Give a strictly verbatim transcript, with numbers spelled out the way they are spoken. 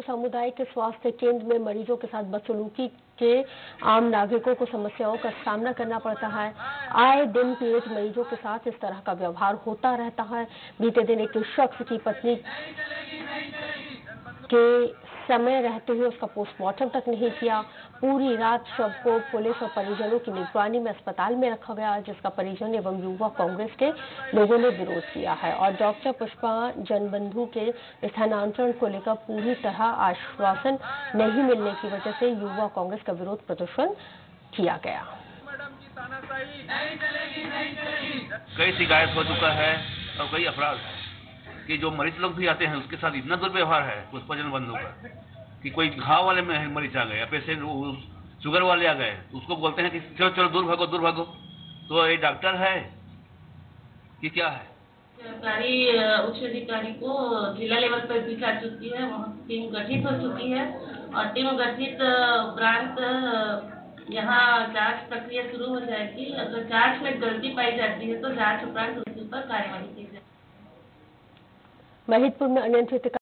महिदपुर सामुदायिक स्वास्थ्य केंद्र में मरीजों के साथ बदसलूकी के आम नागरिकों को समस्याओं का सामना करना पड़ता है। आए दिन पीड़ित मरीजों के साथ इस तरह का व्यवहार होता रहता है। बीते दिन एक शख्स की पत्नी के समय रहते हुए उसका पोस्टमार्टम तक नहीं किया। पूरी रात शव को पुलिस और परिजनों की निगरानी में अस्पताल में रखा गया, जिसका परिजन एवं युवा कांग्रेस के लोगों ने विरोध किया है और डॉक्टर पुष्पा जनबंधु के स्थानांतरण को लेकर पूरी तरह आश्वासन नहीं मिलने की वजह से युवा कांग्रेस का विरोध प्रदर्शन किया गया। कई शिकायत हो चुका है और कई अपराध है कि जो मरीज लोग भी आते हैं उसके साथ इतना दुर्व्यवहार है पुष्पा जनबंधु का कि कोई घाव वाले में मरीज आ गए या पेशेंट शुगर वाले आ गए, उसको बोलते हैं कि चलो चलो दूर भागो दूर भागो। तो ये डॉक्टर है कि क्या है? सरकारी उच्च अधिकारी को जिला लेवल पर भी जा चुकी है, वहाँ टीम गठित हो चुकी है और टीम गठित उपरांत यहाँ जांच प्रक्रिया शुरू हो जाएगी। अगर जांच में गलती पाई जाती है तो जांच उपरांत उसके ऊपर कार्यवाही की जाएगी। महिदपुर में अनियंत्रित